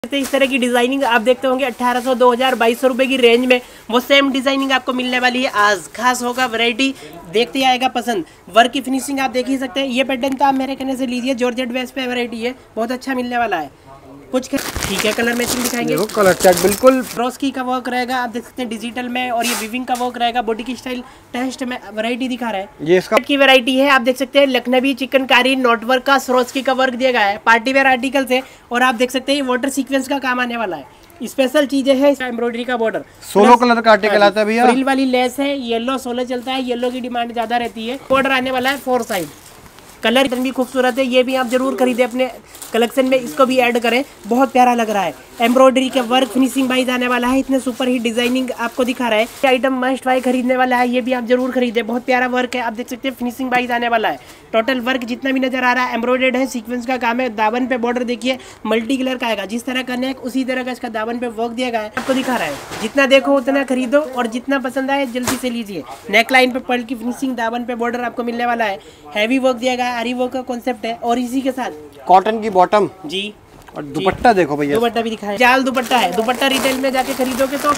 इस तरह की डिजाइनिंग आप देखते होंगे 1800, 2000, 2200 रुपए की रेंज में वो सेम डिजाइनिंग आपको मिलने वाली है। आज खास होगा, वैरायटी देखते ही आएगा पसंद। वर्क की फिनिशिंग आप देख ही सकते हैं। ये पैटर्न तो आप मेरे कहने से लीजिए, जॉर्जेट बेस पे वैरायटी है, बहुत अच्छा मिलने वाला है। कुछ ठीक है, कलर मैचिंग दिखाएंगे, कलर चार्ट बिल्कुल फ्रोस्की का वर्क रहेगा, आप देख सकते हैं डिजिटल में, और ये विविंग का वर्क रहेगा, बॉडी की स्टाइल टेस्ट में वैरायटी दिखा रहा है। ये इसका की वैरायटी है, आप देख सकते हैं लखनवी चिकनकारी नोट वर्क का स्रोस्की का वर्क दिया गया है, पार्टी वेयर आर्टिकल से। और आप देख सकते हैं वाटर सीक्वेंस का काम आने वाला है। स्पेशल चीजें है, एम्ब्रॉयडरी का बॉर्डर, 16 कलर का आर्टिकल आता है भैया। फ्रिल वाली लेस है, येलो 16 चलता है, येलो की डिमांड ज्यादा रहती है। बॉर्डर आने वाला है 4 साइड। कलर भी खूबसूरत है, ये भी आप जरूर खरीदें अपने कलेक्शन में, इसको भी ऐड करें, बहुत प्यारा लग रहा है। एम्ब्रॉयडरी के वर्क फिनिशिंग वाइज आने वाला है, इतने सुपर हिट डिजाइनिंग आपको दिखा रहा है। ये आइटम मस्ट बाय खरीदने वाला है, ये भी आप जरूर खरीदें, बहुत प्यारा वर्क है, आप देख सकते हैं फिनिशिंग वाइज आने वाला है। टोटल वर्क जितना भी नजर आ रहा है एम्ब्रॉयडर्ड है, सीक्वेंस का काम है। दामन पे बॉर्डर देखिए मल्टी कलर का आएगा, जिस तरह का नेक उसी तरह का इसका दामन पे वर्क दिया गया है, आपको दिखा रहा है। जितना देखो उतना खरीदो, और जितना पसंद आए जल्दी से लीजिए। नेक लाइन पे पर्ल की फिनिशिंग, दामन पे बॉर्डर आपको मिलने वाला है। हैवी वर्क दिया गया है, आरी वर्क का कॉन्सेप्ट है, और इसी के साथ कॉटन की बॉटम जी। और दुपट्टा देखो भैया, दुपट्टा भी दिखाया, जाल दुपट्टा है। दुपट्टा रिटेल में जाके खरीदोगे तो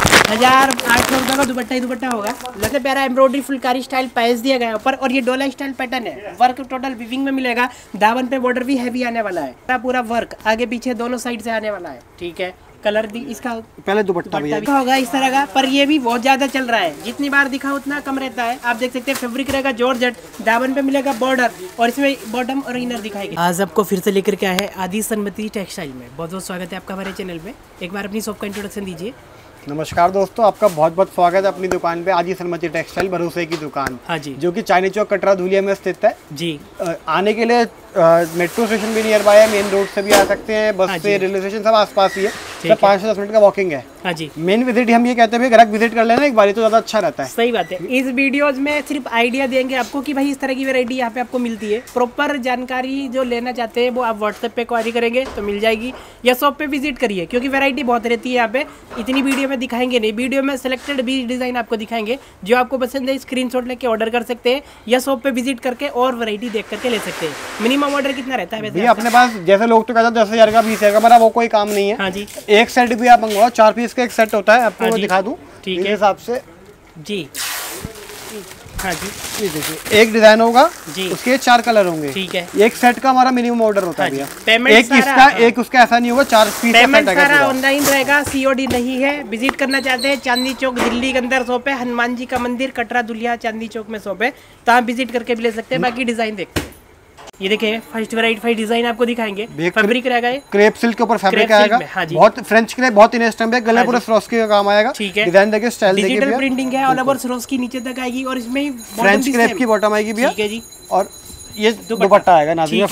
1800 रुपए का दुपट्टा ही दुपट्टा होगा। लगता है प्यारा एम्ब्रॉयडरी फुलकारी स्टाइल पैच दिया गया है ऊपर, और ये डोला स्टाइल पैटर्न है। वर्क टोटल विविंग में मिलेगा, दामन पे बॉर्डर भी हैवी आने वाला है। पूरा वर्क आगे पीछे दोनों साइड से आने वाला है, ठीक है। कलर भी इसका पहले दुपट्टा भी होगा इस तरह का, पर ये भी बहुत ज्यादा चल रहा है, जितनी बार दिखा उतना कम रहता है। आप देख सकते हैं फैब्रिक रहेगा जॉर्जेट, दामन पे मिलेगा बॉर्डर, और इसमें बॉटम और इनर दिखाएगी। आज आपको फिर से लेकर के आए हैं आदि सनमती टेक्सटाइल में। बहुत बहुत स्वागत है आपका हमारे चैनल में। एक बार अपनी शॉप का इंट्रोडक्शन दीजिए। नमस्कार दोस्तों, आपका बहुत बहुत स्वागत है अपनी दुकान पे, आदि सनमती टेक्सटाइल, भरोसे की दुकान। हाँ जी, जो कि चांदनी चौक कटरा धुलिया में स्थित है जी। आने के लिए मेट्रो स्टेशन भी नियर बाय है, मेन रोड से भी आ सकते हैं, बस से रेलवे स्टेशन सब आसपास ही है, सब 5 से 10 मिनट का वॉकिंग है। हाँ जी, मेन विजिट हम ये कहते हैं ग्राहक विजिट कर लेना एक बार, तो ज्यादा अच्छा रहता है। सही बात है। इस वीडियोज में सिर्फ आइडिया देंगे आपको कि भाई इस तरह की वैरायटी यहाँ पे आपको मिलती है। प्रॉपर जानकारी जो लेना चाहते हैं वो आप व्हाट्सएप पे क्वारी करेंगे तो मिल जाएगी, या शॉप पे विजिट करिए, क्योंकि वैरायटी बहुत रहती है यहाँ पे। इतनी वीडियो में दिखाएंगे नहीं, वीडियो में सिलेक्टेड 20 डिजाइन आपको दिखाएंगे। जो आपको पसंद है स्क्रीनशॉट लेके ऑर्डर कर सकते हैं, या शॉप पे विजिट करके और वैरायटी देख करके ले सकते हैं। मिनिमम ऑर्डर कितना रहता है भैया अपने पास? जैसे लोग तो कहते हैं 10,000 का 20,000 का, मेरा वो कोई काम नहीं है। हाँ जी, एक सेट भी आप मंगवाओ, 4 पीस का एक सेट होता है, आपको मैं दिखा दूं ठीक है हिसाब से जी। हाँ जी, ये देखिए एक डिजाइन होगा जी, उसके 4 कलर होंगे, ठीक है। एक सेट का हमारा मिनिमम ऑर्डर होता है भैया। पेमेंट एक इसका एक उसका ऐसा नहीं होगा, 4 पीस पेमेंट सारा ऑनलाइन रहेगा, सीओडी नहीं है। विजिट करना चाहते हैं चांदनी चौक दिल्ली के अंदर शॉप है, हनुमान जी का मंदिर कटरा दुलिया चांदनी चौक में शॉप है, तो आप विजिट करके भी ले सकते हैं। बाकी डिजाइन देखते हैं, ये देखिए फर्स्ट वैरायटी डिजाइन आपको दिखाएंगे। फैब्रिक रहेगा ये क्रेप सिल्क के ऊपर फैब्रिक आएगा। हाँ जी, बहुत फ्रेंच के लिए बहुत इनस्टम है, गले पूरा स्रोस्की का काम आएगा, ठीक है। डिजाइन देखिए, स्टाइल देखिए, डिजिटल प्रिंटिंग है, ऑल ओवर स्रोस्की नीचे तक आएगी, और इसमें फ्रेंच क्रेप की बॉटम आएगी भैया, ठीक है जी। और ये दुपट्टा आएगा नाज़नीन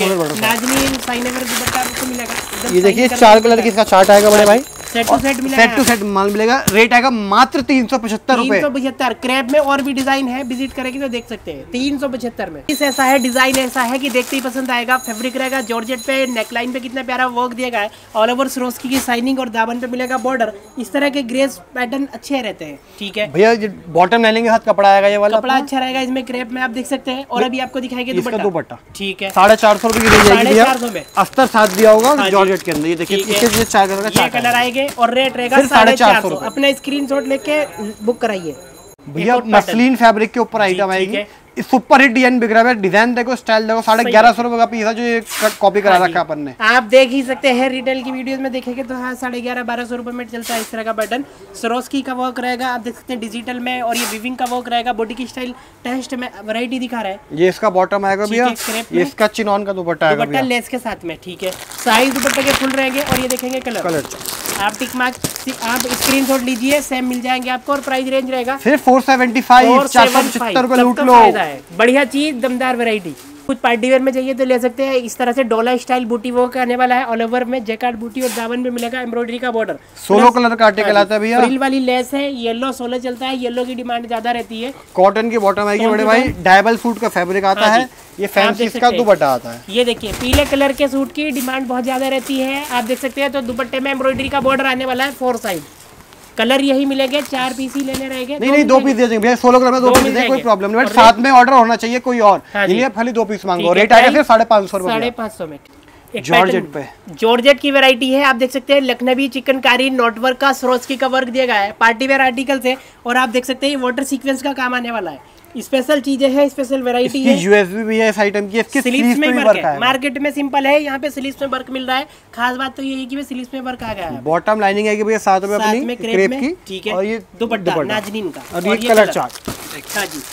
दुपट्टा आपको मिलेगा। ये देखिए 4 कलर की इसका चार्ट आएगा बड़े भाई, सेट टू सेट माल मिलेगा। रेट आएगा मात्र 375 रुपए। 375 क्रेप में, और भी डिजाइन है, विजिट करेंगे तो देख सकते हैं। 375 में इस ऐसा है, डिजाइन ऐसा है कि देखते ही पसंद आएगा। फैब्रिक रहेगा जॉर्जेट पे, नेकलाइन पे कितना प्यारा वर्क दिया गया है, ऑल ओवर स्रोस्की की शाइनिंग, और दामन पे मिलेगा बॉर्डर। इस तरह के ग्रेस पैटर्न अच्छे रहते हैं, ठीक है भैया। बॉटम लाइनिंग के साथ कपड़ा आएगा, ये वाला कपड़ा अच्छा रहेगा इसमें, क्रेप में आप देख सकते हैं। और अभी आपको दिखाएंगे दुपट्टा, ठीक है। 450 रुपए की रेंज आएगी भैया, अस्तर साथ दिया होगा जॉर्जेट के अंदर। ये देखिए इसके 4 कलर का कलर आएंगे, और रेट रहेगा 450। अपना स्क्रीनशॉट लेके बुक कराइए भैया। मसलिन फैब्रिक के ऊपर आइटम आएगी, सुपर हिट डिजाइन बिक रहा है। डिजाइन देखो, स्टाइल देखो, 1150 रुपए का पीस है, जो ये कॉपी करा रखा है अपन ने। आप देख ही सकते हैं रिटेल की वीडियोस में देखेंगे तो हाँ 1150-1200 रुपए में चलता है इस तरह का पैटर्न। सरोस्की का वर्क रहेगा, आप देख सकते हैं डिजिटल में, और ये विविंग का वर्क रहेगा, बॉडी की स्टाइल टेस्ट में वैरायटी दिखा रहा है। ये इसका बॉटम आएगा भैया, ये इसका चिनॉन का दुपट्टा आएगा, दुपट्टा लेस के साथ में, ठीक है। साइज दुपट्टे के फुल रहेंगे, और ये देखेंगे कलर आप टिक मार्क आप स्क्रीनशॉट लीजिए, सेम मिल जाएंगे आपको, और प्राइस रेंज रहेगा सिर्फ 475, 475 रुपए लूट लो। बढ़िया चीज, दमदार वैरायटी। कुछ पार्टी वेयर में चाहिए तो ले सकते हैं। इस तरह से डोला स्टाइल बूटी वर्क आने वाला है, ऑल ओवर में जैकार्ड बूटी, और दामन में मिलेगा एम्ब्रॉयडरी का बॉर्डर। 16 कलर का आर्टिकल आता है भैया, फ्रिल वाली लेस है, येलो 16 चलता है, येलो की डिमांड ज्यादा रहती है। कॉटन की बॉटम आएगी बड़े भाई, डायबल सूट का फैब्रिक आता है, ये फैंसी इसका दुपट्टा आता है। ये देखिए पीले कलर के सूट की डिमांड बहुत ज्यादा रहती है, आप देख सकते हैं। तो दुपट्टे में एम्ब्रॉयडरी का बॉर्डर आने वाला है, 4 साइड। कलर यही मिलेंगे, 4 पीस ही लेने रहेंगे। नहीं 2 पीस दे देंगे भैया, 16 कलर में 2 पीस देंगे, कोई प्रॉब्लम नहीं। बट साथ में ऑर्डर होना चाहिए कोई और, इसलिए खाली 2 पीस मांगो। रेट आएगा फिर 550 रुपए, 550 में। जॉर्जेट पे, जॉर्जेट की वैरायटी है। आप देख सकते हैं लखनवी चिकनकारी नोटवर्क का सरोस्की का वर्क दिया गया है, पार्टी वेयर आर्टिकल से। और आप देख सकते हैं वाटर सीक्वेंस का काम आने वाला है। स्पेशल चीजें हैं, स्पेशल वैरायटी है। यूएसबी भी है इस आइटम की, इसके स्लीव्स में वर्क है। मार्केट में सिंपल है, यहाँ पे स्लीव्स में वर्क मिल रहा है। खास बात तो ये है कि स्लीव्स में वर्क आ गया है। बॉटम लाइनिंग है कि भैया साथ में अपनी क्रेप की, ठीक है। और ये दुपट्टा नाजनीन का, और ये कलर चार्ट। हाँ जी,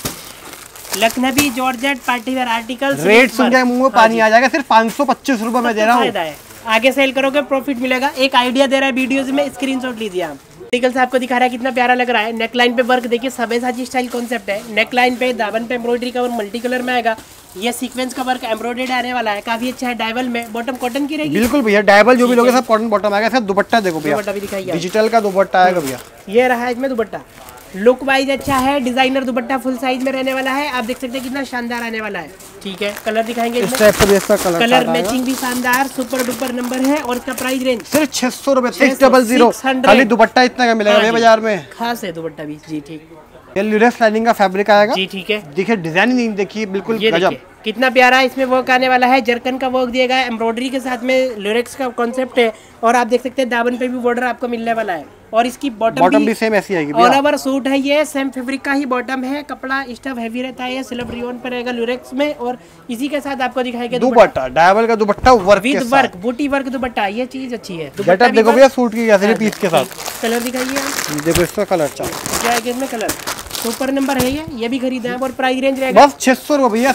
Lucknowi georgette party wear article. Rate सुन के मुंह में पानी आ जाएगा। सिर्फ 525 रुपए में दे रहा हूँ। आगे सेल करोगे प्रॉफिट मिलेगा। एक आइडिया दे रहा है वीडियोस में, स्क्रीनशॉट लीजिए आप। आर्टिकल से आपको दिखा रहा है कितना प्यारा लग रहा है। नेकलाइन पे वर्क देखिए, सबेसाची स्टाइल कॉन्सेप्ट है। नेकलाइन पे दामन पे एम्ब्रॉयडरी का वर्क मल्टी कलर में आएगा। ये सीक्वेंस का वर्क एम्ब्रॉयडर्ड आने वाला है, काफी अच्छा है। डायबल में बॉटम कॉटन की रहेगी। बिल्कुल भैया, डायबल जो भी लोगे सब कॉटन बॉटम आएगा। सर दुपट्टा देखो भैया, दुपट्टा भी दिखाइए, डिजिटल का दुपट्टा आएगा भैया। ये रहा है इसमें दुपट्टा, लुक वाइज अच्छा है। डिजाइनर दुपट्टा फुल साइज में रहने वाला है। आप देख सकते हैं कितना शानदार आने वाला है। ठीक है, कलर दिखाएंगे इस टाइप का इसका कलर मैचिंग भी शानदार, सुपर डुपर नंबर है। और इसका प्राइस रेंज सिर्फ 600 रुपए, 600। खाली दुपट्टा इतना का मिलेगा भैया बाजार में। खास है दुपट्टा भी जी। ठीक, ये ल्यूरेक्स लाइनिंग का फैब्रिक आएगा जी। ठीक है, देखिए डिजाइन देखिए, बिल्कुल गजब, कितना प्यारा इसमें वर्क आने वाला है। जरकन का वर्क दिया गया है, एम्ब्रॉयडरी के साथ में ल्यूरेक्स का कॉन्सेप्ट है। और आप देख सकते हैं दामन पे भी बॉर्डर आपको मिलने वाला है। और इसकी बॉटम भी सेम ऐसी आएगी। ऑल ओवर सूट है ये, सेम फैब्रिक का ही बॉटम है। कपड़ा स्टफ हैवी रहता है, सिल्वर रियोन पर रहेगा ल्यूरेक्स में। और इसी के साथ आपको दिखाएंगे दुपट्टा, डायबल का दुपट्टा वर्क विद वर्क, बूटी वर्क दुपट्टा। ये चीज अच्छी है। गेटअप देखो भैया सूट की जैसे पीस के साथ। कलर दिखाइए, देखो इसका कलर चार्ट, इसमें कलर सुपर नंबर है। ये भी खरीदा है। और प्राइस रेंज रहेगा बस 600 रुपए भैया,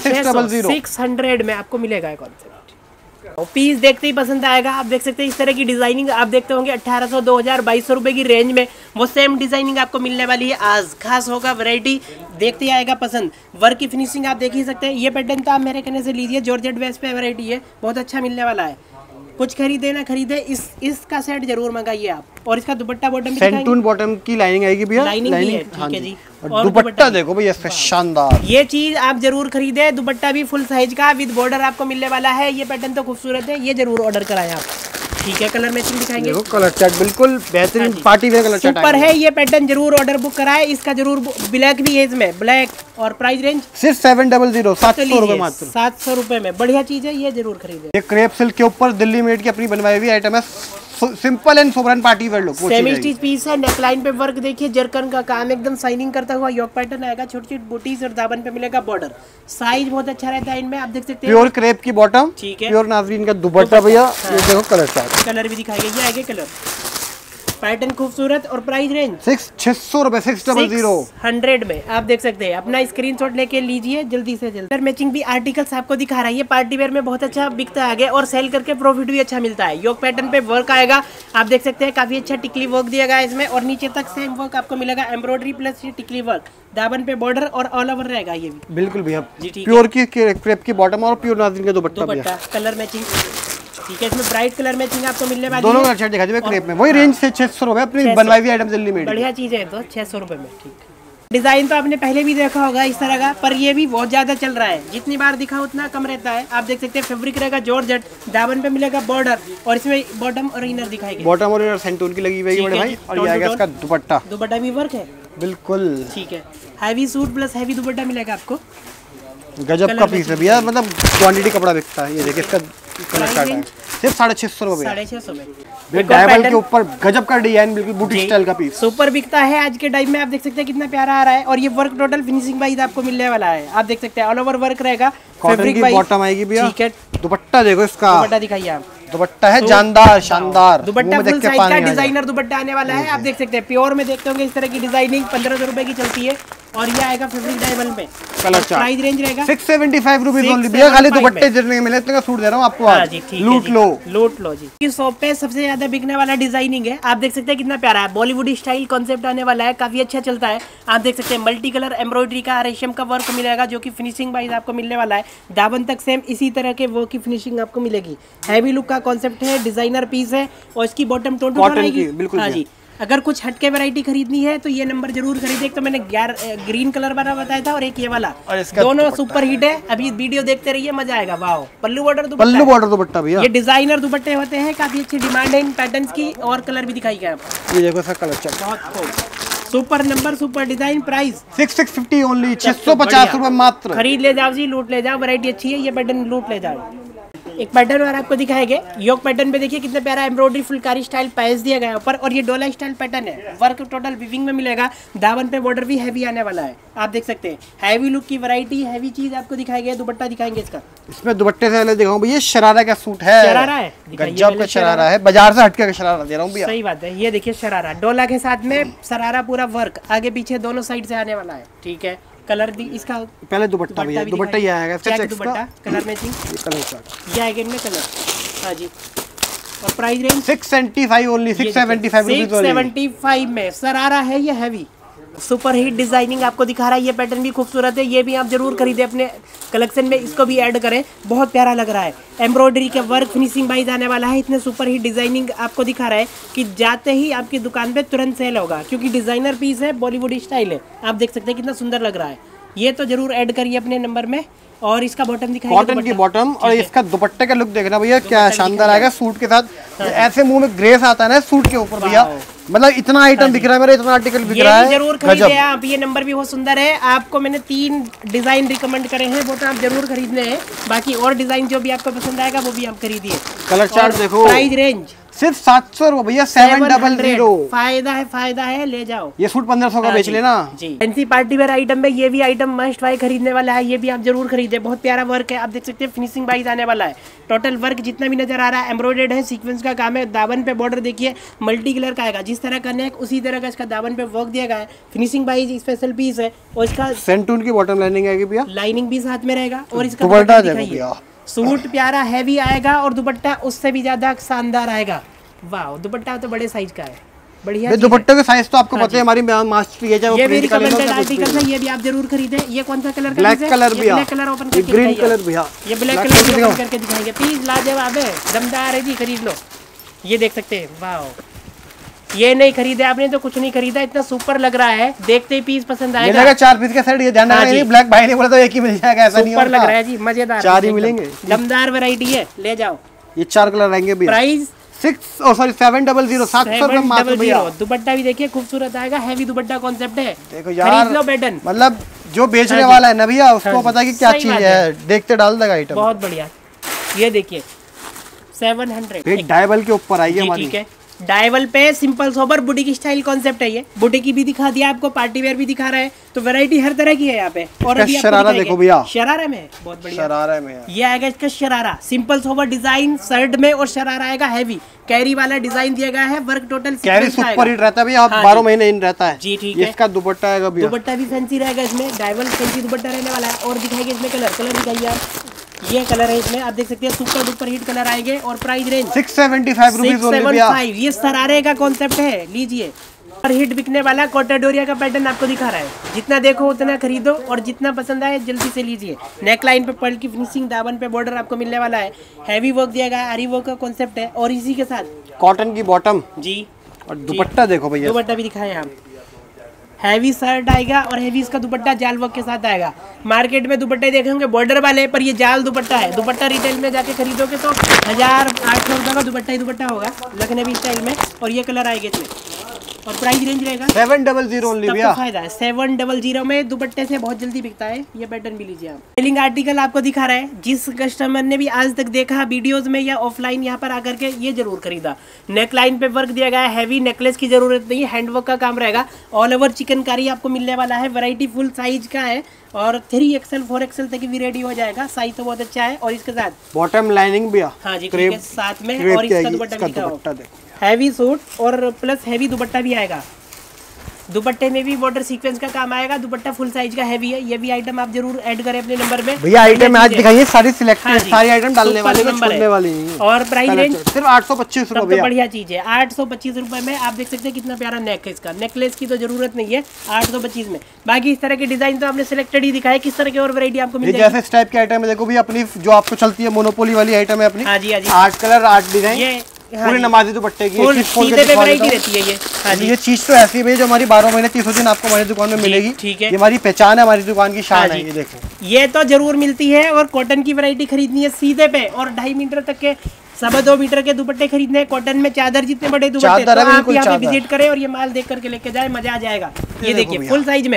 600 में आपको मिलेगा ये कॉन्सेप्ट। पीस देखते ही पसंद आएगा। आप देख सकते हैं इस तरह की डिजाइनिंग आप देखते होंगे 1800, 2000, 2200 रुपए की रेंज में। वो सेम डिजाइनिंग आपको मिलने वाली है। आज खास होगा, वैरायटी देखते ही आएगा पसंद। वर्क की फिनिशिंग आप देख ही सकते हैं। ये पैटर्न तो आप मेरे कहने से लीजिए, जॉर्जेट बेस पे वैरायटी है, बहुत अच्छा मिलने वाला है। कुछ खरीदे ना खरीदे, इसका सेट जरूर मंगाइए आप। और इसका दुपट्टा बॉटम सेंटून बॉटम की लाइनिंग आएगी भैया, लाइनिंग है। ठीक है जी। और दुपट्टा देखो भैया इसका शानदार। ये चीज आप जरूर खरीदे। दुपट्टा भी फुल साइज का विद बॉर्डर आपको मिलने वाला है। ये पैटर्न तो खूबसूरत है, ये जरूर ऑर्डर कराएं आप। ठीक है, कलर मैचिंग दिखाएंगे। देखो कलर चार्ट बिल्कुल बेहतरीन पार्टी वेयर कलर चार्ट ऊपर है। ये पैटर्न जरूर ऑर्डर बुक कराए। इसका जरूर ब्लैक भी है इसमें, ब्लैक। और प्राइस रेंज सिर्फ 700, 700 रुपए मात्र, 700 रुपए में। बढ़िया चीज है, ये जरूर खरीदे। ये क्रेप सिल्क के ऊपर दिल्ली मेड की अपनी बनवाई हुई आइटम है। Simple and sober party wear look. Semi stitch piece है। नेकलाइन पे वर्क देखिए, जरकन का काम एकदम शाइनिंग करता हुआ योक पैटर्न आएगा। छोटी छोटी बूटीज और दामन पे मिलेगा बॉर्डर। साइज बहुत अच्छा रहता है इनमें, आप देख सकते हैं। प्योर क्रेप की बॉटम, ठीक है। प्योर नाजरीन का दुपट्टा भैया। ये देखो कलर चार्ट, कलर भी दिखाएंगे। ये आएगा कलर, पैटर्न खूबसूरत। और प्राइस रेंज 600 रुपए, 600 में आप देख सकते हैं। अपना स्क्रीनशॉट लेके लीजिए जल्दी से जल्दी। मैचिंग भी आर्टिकल्स आपको दिखा रहा है। ये पार्टी वेयर में बहुत अच्छा बिकता है आगे, और सेल करके प्रॉफिट भी अच्छा मिलता है। योक पैटर्न पे वर्क आएगा, आप देख सकते हैं। काफी अच्छा टिकली वर्क दिया गया है इसमें। और नीचे तक सेम वर्क आपको मिलेगा, एम्ब्रॉयडरी प्लस ये टिकली वर्क। दामन पे बॉर्डर और ऑल ओवर रहेगा ये भी। बिल्कुल भैया, प्योर की क्रेप की बॉटम और प्योर नाज़रीन का दुपट्टा। कलर मैचिंग ठीक है, इसमें ब्राइट कलर मैचिंग आपको मिलने वाली है। दोनों कलर चार्ट दिखा दीजिए क्रेप में। वही रेंज से 600 रुपए, अपनी बनवाई हुई आइटम दिल्ली में। बढ़िया चीज है तो 600 रुपए में। ठीक, डिजाइन तो आपने पहले भी देखा होगा इस तरह का, पर ये भी बहुत ज्यादा चल रहा है। जितनी बार दिखा उतना कम रहता है। आप देख सकते हैं फैब्रिक रहेगा जॉर्जेट, दामन पे मिलेगा बॉर्डर। और इसमें बॉटम और इनर दिखाएगी। बॉटम और इनर सेंटून की लगी हुई है बड़े भाई। और ये आएगा इसका दुपट्टा, दुपट्टा भी वर्क है बिल्कुल। ठीक है, हैवी सूट प्लस हैवी दुपट्टा मिलेगा आपको। गजब का पीस है भैया, मतलब क्वांटिटी कपड़ा बिकता है। ये देखिए इसका कलर चार्ट है, सिर्फ 650 रुपए, 650 में। डायबल के ऊपर गजब का डिजाइन, बिल्कुल बूटी स्टाइल का पीस, सुपर बिकता है आज के टाइम में। आप देख सकते हैं कितना प्यारा आ रहा है। और ये वर्क टोटल फिनिशिंग वाइज आपको मिलने वाला है। आप देख सकते हैं ऑल ओवर वर्क रहेगा। कॉटन की बॉटम आएगी भैया। ठीक है, दुपट्टा देखो इसका, दुपट्टा दिखाइए आप। दुपट्टा है जानदार, शानदार दुपट्टा फुल साइज का डिजाइनर दुपट्टा आने वाला है। आप देख सकते हैं प्योर में देखते होंगे इस तरह की डिजाइनिंग 1500 रुपए की चलती है। और ये आएगा फैब्रिक डायबल में। कलर चार्ट, प्राइस रेंज रहेगा 675 रुपीज ओनली भैया। खाली दुपट्टे जितने मिले इतने का सूट दे रहा हूँ आपको। लूट लो, लूट लो जी। इस शॉप पे सबसे ज्यादा बिकने वाला डिजाइनिंग है। आप देख सकते हैं कितना प्यारा है, बॉलीवुड स्टाइल कॉन्सेप्ट आने वाला है, काफी अच्छा चलता है। आप देख सकते हैं मल्टी कलर एम्ब्रॉयडरी का रेशम का वर्क मिलेगा, जो कि फिनिशिंग वाइज आपको मिलने वाला है। दामन तक सेम इसी तरह के वर्क की फिनिशिंग आपको मिलेगी। हैवी लुक का कॉन्सेप्ट है, डिजाइनर पीस है। और इसकी बॉटम टोन रहेगी। हाँ जी, अगर कुछ हटके वैरायटी खरीदनी है तो ये नंबर जरूर खरीदे। एक तो मैंने ग्रीन कलर वाला बताया था, और एक ये वाला, दोनों सुपर हिट है। अभी वीडियो देखते रहिए, मजा आएगा। वाह, पल्लू बॉर्डर दुपट्टा भैया। ये डिजाइनर दुपट्टे होते हैं, काफी अच्छी डिमांड है इन पैटर्न्स की। और कलर भी दिखाई गया, ये देखो इसका कलर चार्ट, बहुत super number, super design. Price 650 only, 650 रुपए मात्र। खरीद ले जाओ जी, लूट ले जाओ। वैरायटी अच्छी है, ये पैटर्न लूट ले जाओ। एक पैटर्न और आपको दिखाएंगे। योक पैटर्न पे देखिए कितना प्यारा एम्ब्रॉयडरी फुलकारी स्टाइल पैच दिया गया है ऊपर, और ये डोला स्टाइल पैटर्न है। वर्क टोटल वीविंग में मिलेगा। दामन पे बॉर्डर भी हैवी आने वाला है, आप देख सकते हैं। हैवी लुक की वैरायटी, हैवी चीज आपको दिखाएंगे। दुपट्टा दिखाएंगे इसका। इसमें दुपट्टे से पहले दिखाऊं भैया, शरारा का सूट है। शरारा है, गजब का शरारा है, बाजार से हटके का शरारा दे रहा हूँ भैया। सही बात है। ये देखिए शरारा डोला के साथ में, शरारा पूरा वर्क आगे पीछे दोनों साइड से आने वाला है। ठीक है, कलर इसका पहले दुपट्टा भैया, दुपट्टा ही आएगा इसका, चेक दुपट्टा कलर मैचिंग, ये आएगा इनमें कलर। हाँ जी, और प्राइस रेंज 675 ओनली, 675 में शरारा है। ये हैवी सुपर हिट डिजाइनिंग आपको दिखा रहा है। ये पैटर्न भी खूबसूरत है, ये भी आप जरूर खरीदे अपने कलेक्शन में, इसको भी ऐड करें। बहुत प्यारा लग रहा है। एम्ब्रॉयडरी के वर्क फिनिशिंग वाइज आने वाला है। इतने सुपर हिट डिजाइनिंग आपको दिखा रहा है कि जाते ही आपकी दुकान पे तुरंत सेल होगा, क्योंकि डिजाइनर पीस है, बॉलीवुड स्टाइल है। आप देख सकते हैं कितना सुंदर लग रहा है। ये तो जरूर ऐड करिए अपने नंबर में। और इसका बॉटम दिखाइए, कॉटन की बॉटम, और इसका दुपट्टे का लुक देखना भैया क्या शानदार आएगा सूट के साथ। ऐसे मुंह में ग्रेस आता है ना सूट के ऊपर भैया, मतलब इतना आइटम दिख रहा है मेरा, इतना आर्टिकल दिख रहा है। जरूर खरीदे आप, ये नंबर भी बहुत सुंदर है। आपको मैंने 3 डिजाइन रिकमेंड करे हैं, वो तो आप जरूर खरीदने हैं। बाकी और डिजाइन जो भी आपको पसंद आएगा वो भी आप खरीदिए। कलर चार्ट देखो, प्राइस रेंज सिर्फ 700 रुपए भैया, 700। फायदा है, ले जाओ। ये सूट 1500 का बेच लेना जी। फैंसी पार्टी वेयर आइटम में ये भी आइटम मस्ट बाय खरीदने वाला है। ये भी आप जरूर खरीदे, बहुत प्यारा वर्क है, आप देख सकते हैं। फिनिशिंग वाइज आने वाला है। टोटल वर्क जितना भी नजर आ रहा है एम्ब्रॉयडर्ड है, सीक्वेंस का काम है। दामन पे बॉर्डर देखिए मल्टी कलर का आएगा, जिस तरह का नेक उसी तरह का इसका दामन पे वर्क दिया गया है। फिनिशिंग वाइज स्पेशल पीस है, और इसका सेंटून की बॉटम लाइनिंग आएगी भैया, लाइनिंग भी साथ में रहेगा। और इसका दुपट्टा देखो, सूट प्यारा हैवी आएगा, और दुपट्टा उससे भी ज्यादा शानदार आएगा। वाह, दुपट्टा तो बड़े साइज का है, बढ़िया। दुपट्टे का साइज तो आपको पता है, हमारी मास्टरी है। ये भी रिकमेंडेड आर्टिकल है, ये भी आप जरूर खरीदें। ये कौन सा कलर का? ब्लैक कलर भी, ब्लैक कलर ओपन करके, ग्रीन कलर भैया, ये ब्लैक कलर ओपन करके दिखाएंगे। प्लीज लाजवाब है, दमदार है जी, खरीद लो। ये देख सकते हैं, वाह। ये नहीं खरीदे आपने तो कुछ नहीं खरीदा, इतना सुपर लग रहा है। देखते ही पीस पसंद आएगा। मिलेगा 4 पीस का सेट, ये ध्यान रखना, ब्लैक भाई ने बोला तो एक ही मिल जाएगा, ऐसा नहीं सुपर लग रहा है जी, मजेदार। 4 ही मिलेंगे, दमदार वैरायटी है, ले जाओ। ये 4 कलर रहेंगे भैया। प्राइस 700 700 रुपए मात्र भैया। दुपट्टा भी देखिए खूबसूरत आएगा, हैवी दुपट्टा कॉन्सेप्ट है। देखो यार, लो पैटर्न, मतलब जो बेचने वाला है ना भैया, उसको पता है कि क्या चीज है, देखते डाल देगा आइटम। बहुत बढ़िया। ये देखिए 700 डायबल के ऊपर आई है हमारी। ठीक है, डायबल पे simple sober boutique style concept है। ये बुटीक भी दिखा दिया आपको, पार्टी वेयर भी दिखा रहा है, तो वैरायटी हर तरह की है यहाँ पे। और अभी शरारा देखो भैया, शरारा में बहुत बढ़िया, शरारा में ये आएगा इसका sharara, simple sober design shirt में, और शरारा आएगा हैवी कैरी वाला डिजाइन दिया गया है। Work total carry super hit रहता है भैया, 12 महीने इन रहता है जी। ठीक है, इसका दुपट्टा आएगा भैया, दुपट्टा भी फैंसी रहेगा इसमें, डायबल फैंसी दुपट्टा रहने वाला है। और दिखाएंगे इसमें कलर दिखाइए आप। ये कलर है इसमें, आप देख सकते हैं, सुपर डुपर हिट कलर आएंगे। और प्राइस रेंज 675 रुपीज ओनली भैया। ये शरारे का कॉन्सेप्ट है, लीजिए। और हिट बिकने वाला कोटाडोरिया का पैटर्न आपको दिखा रहा है। जितना देखो उतना खरीदो, और जितना पसंद आए जल्दी से लीजिए। नेक लाइन पे पर्ल की फिनिशिंग, दामन पे बॉर्डर आपको मिलने वाला है। हैवी वर्क दिया गया है, आरी वर्क का कॉन्सेप्ट है। और इसी के साथ कॉटन की बॉटम जी, और दुपट्टा देखो भैया, दुपट्टा भी दिखाएं आप। हैवी शर्ट आएगा, और हैवी इसका दुपट्टा जाल वर्क के साथ आएगा। मार्केट में दुपट्टे देखे होंगे बॉर्डर वाले, पर ये जाल दुपट्टा है। दुपट्टा रिटेल में जाके खरीदोगे तो 1800 रुपये का दुपट्टा ही दुपट्टा होगा, लखनवी स्टाइल में। और ये कलर आएगा इसमें, और प्राइस रेंज रहेगा 700 ओनली भैया। फायदा है 700 में, दुपट्टे से बहुत जल्दी बिकता है। ये पैटर्न भी लीजिए आप। सेलिंग आर्टिकल आपको दिखा रहा है, जिस कस्टमर ने भी आज तक देखा वीडियोस में या ऑफलाइन यहाँ पर आकर के, ये जरूर खरीदा। नेक लाइन पे वर्क दिया गया है, हैवी नेकलेस की जरूरत नहीं है, हैंडवर्क का काम रहेगा। ऑल ओवर चिकनकारी आपको मिलने वाला है। वैरायटी फुल साइज का है, और 3XL 4XL तक भी रेडी हो जाएगा। साइज तो बहुत अच्छा है। और इसके साथ बॉटम लाइनिंग भी, हाँ जी, साथ में। और इसका दुपट्टा भी दिखाओ, हैवी सूट और प्लस हैवी दुपट्टा भी आएगा। दुपट्टे में भी बॉर्डर सीक्वेंस का काम आएगा। दुपट्टा फुल साइज का हैवी है। ये भी आइटम आप जरूर ऐड करें अपने नंबर में भैया। आइटम आज दिखाइए सारी सिलेक्टेड, सारी आइटम डालने वाले हैं, छोड़ने वाली है। और प्राइस रेंज सिर्फ 825 रुपए। बढ़िया चीज है, 825 रुपए में। आप देख सकते हैं कितना प्यारा नेक है इसका। नेकलेस की तो जरूरत नहीं है 825 में। बाकी इस तरह के डिजाइन तो आपने सिलेक्टेड ही दिखाए। किस तरह के और वैरायटी आपको मिल जाएगी? जैसे इस टाइप की आइटम है, देखो भी अपनी जो आपको चलती है मोनोपोली वाली आइटम है अपनी। हाँ जी, हाँ जी। 8 कलर 8 डिजाइन, पूरी नमाजी दुपट्टे की सीधे पे वैरायटी रहती है ये। हाँ जी, ये चीज तो ऐसी है जो हमारी 12 महीने 30 दिन आपको हमारी दुकान में मिलेगी। ठीक है, ये हमारी पहचान है, हमारी दुकान की शान है। ये देखो, ये तो जरूर मिलती है। और कॉटन की वैरायटी खरीदनी है सीधे पे, और 2.5 मीटर तक के 2.25 मीटर के दुपट्टे खरीदने हैं। कॉटन में चादर जितने बड़े दुपट्टे, तो आप यहाँ पे विजिट करें और ये माल देख करके लेके जाए, मजा आ जाएगा। ये देखिए फुल साइज में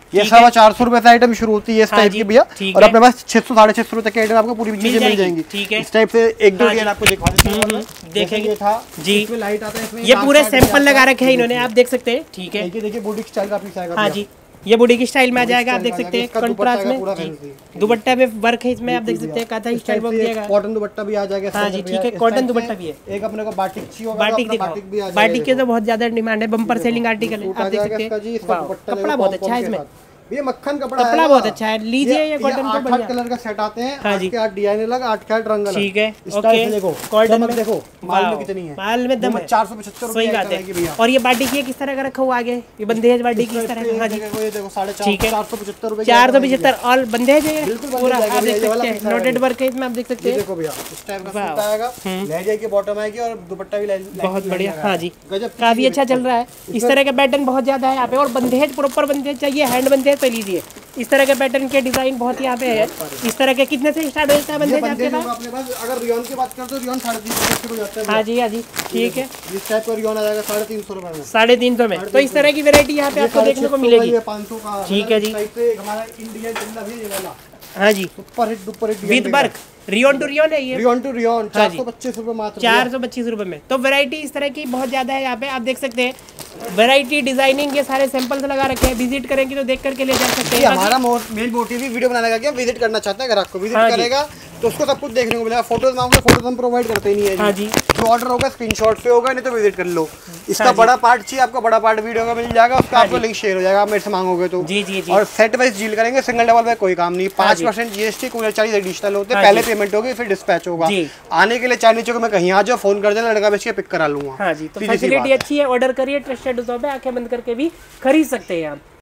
ये 450 रुपए से आइटम शुरू होती है इस टाइप की भैया, और अपने पास 600 650 रुपए तक के आइटम आपको पूरी चीजें मिल जाएंगी। ठीक है, इस टाइप से एक दो डिजाइन आपको दिखा देते हैं। देखेंगे था जी, इसमें लाइट आता है, इसमें ये पूरे सैंपल लगा रखे हैं इन्होंने, आप देख सकते हैं। ठीक है, देखिए बॉडी स्टाइल का पीस आएगा। हाँ जी, ये बॉडी की स्टाइल में आ जाएगा, आप देख सकते हैं। कंट्रास्ट में दुपट्टा में वर्क है, इसमें आप देख सकते हैं काथा स्टाइल वर्क दिया गया। कॉटन दुपट्टा भी आ जाएगा। हाँ जी, ठीक है, कॉटन दुपट्टा भी है। एक अपने को बाटिक चाहिए होगा, बाटिक दिखाओ। बाटिक के तो बहुत ज्यादा डिमांड है, बम्पर सेलिंग आर्टिकल है, आप देख सकते हैं। कपड़ा बहुत अच्छा है इसमें, ये मक्खन कपड़ा बहुत अच्छा है। लीजिए ये कॉटन तो बढ़िया। 8 कलर का सेट आते हैं। हाँ जी, 8 डिजाइन अलग, 8 रंग अलग। ठीक है, ओके। देखो कॉटन में देखो माल में कितनी है, माल में दम है। 475 सही बात है। और ये बाटी की किस तरह का रखा हुआ आगे, ये बंदेज बाटी की किस तरह का। हाँ जी, देखो 450 ठीक है, 475 रुपए 475 और बंदेज है पूरा, आप देख सकते हैं। नोटेड वर्क है इसमें, आप देख सकते हैं। देखो भैया इस टाइप का सूट आएगा, लहंगे की बॉटम आएगी और दुपट्टा भी बहुत बढ़िया। हाँ जी, काफी अच्छा चल रहा है। इस तरह का पैटर्न बहुत ज्यादा है यहाँ पे, और बंदेज प्रॉपर बंदेज चाहिए, हैंड बंदेज तो लीजिए। इस तरह के पैटर्न के डिजाइन बहुत यहाँ पे है। इस तरह के कितने से स्टार्ट होता है बंदेज आपके पास? अगर रियोन की बात करें तो रियोन 350 शुरू हो जाता है। हाँ जी, हाँ जी, ठीक है। इस टाइप का रियोन आ जाएगा 350 रुपए में। 350 में, तो इस तरह की वैरायटी यहाँ पे आपको देखने को मिलेगी। 500 का, ठीक है जी। हमारा इंडियन चंदा भी ये वाला। हाँ जी, super hit with work, rayon to rayon है ये। रियोन टू रियोन 425 रुपए मात्र, 425 रुपए में। तो वैरायटी इस तरह की बहुत ज्यादा है यहाँ पे, आप देख सकते हैं। वैरायटी, डिजाइनिंग, ये सारे सैंपल्स लगा रखे हैं। विजिट करेंगे तो देख करके ले जा सकते हैं। हमारा मेन मोटिव भी वीडियो बनाने का क्या, विजिट करना चाहता है, अगर आपको विजिट करेगा तो उसको सब कुछ देखने को मिलेगा। फोटोज मांगोगे, फोटोज हम प्रोवाइड करते ही नहीं है। हाँ जी, जो ऑर्डर होगा स्क्रीनशॉट से होगा, नहीं तो विजिट कर लो। इसका बड़ा पार्ट चाहिए आपको, बड़ा पार्ट वीडियो का मिल जाएगा, उसका आपको लिंक शेयर हो जाएगा, आप मेरे से मांगोगे तो। जी जी जी। और सेट वाइज डील करेंगे, सिंगल डबल में कोई काम नहीं। 5% जीएसटी, कोई चार्ज एडिशनल होते हैं। पहले पेमेंट होगी फिर डिस्पैच होगा। आने के लिए चाइनीज चौक में कहीं आ जाओ, फोन कर देना, लड़का बेच के पिक करा लूंगा। हाँ जी, तो फैसिलिटी अच्छी है। ऑर्डर करिए, ट्रस्टेड शॉप है, आंखें बंद करके भी खरीद सकते हैं आप।